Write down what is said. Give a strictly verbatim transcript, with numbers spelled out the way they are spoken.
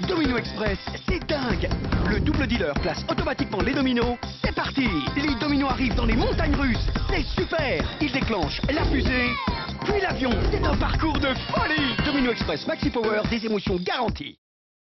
Domino Express, c'est dingue. Le double dealer place automatiquement les dominos. C'est parti. Les dominos arrivent dans les montagnes russes. C'est super. Il déclenche la fusée, puis l'avion. C'est un parcours de folie. Domino Express Maxi Power, des émotions garanties.